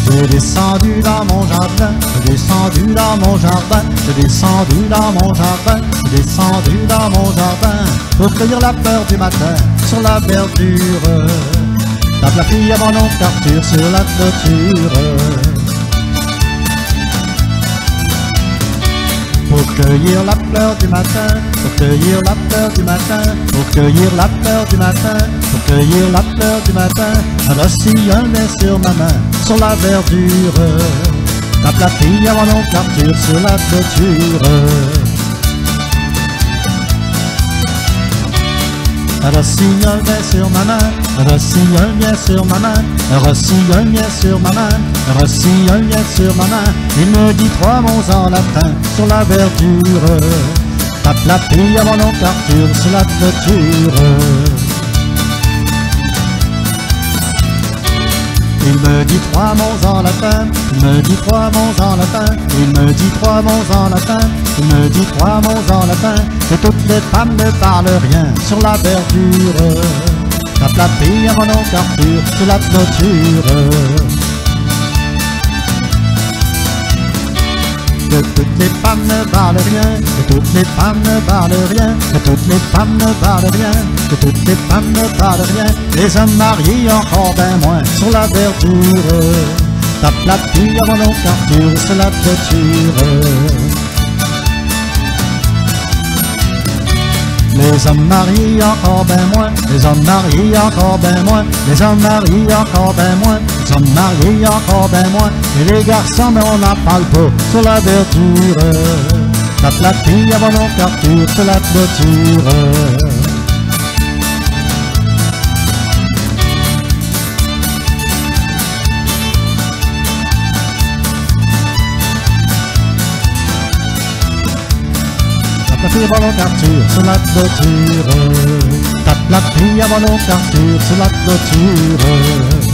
J'ai descendu dans mon jardin, j'ai descendu dans mon jardin, j'ai descendu dans mon jardin, j'ai descendu dans mon jardin pour cueillir la fleur du matin sur la verdure. Tape la fille à mon oncle Arthur sur la clôture. Pour cueillir la fleur du matin, pour cueillir la fleur du matin, pour cueillir la fleur du matin, pour cueillir la fleur du matin, un rossillon est sur ma main, sur la verdure. Tape la fille à mon oncle Arthur sur la clôture. Un rossignol vient sur ma main, un rossignol vient sur ma main, un rossignol vient sur ma main, un rossignol vient sur ma main. Il me dit 3 mots en latin sur la verdure. Tape la fille à mon oncle Arthur sur la clôture. Il me dit 3 mots en latin, il me dit 3 mots en latin, il me dit 3 mots en latin, il me dit 3 mots en latin, que toutes les femmes ne parlent rien sur la verdure. Tape la fille à mon oncle Arthur sur la clôture. Que toutes les femmes ne parlent rien, que toutes les femmes ne parlent rien, que toutes les femmes ne parlent rien, que toutes les femmes ne parlent rien. Les hommes mariés encore ben moins sur la verdure. Tape la fille à mon oncle Arthur sur la clôture. Les hommes mariés encore ben moins, les hommes mariés encore ben moins, les hommes mariés encore ben moins, les hommes mariés encore ben moins. Et les garçons mais on n'en parle pas sur la verdure. Tape la fille à mon oncle Arthur sur la clôture. Tape la fille à mon oncle Arthur sur la clôture. Tape la fille à mon oncle Arthur sur la clôture.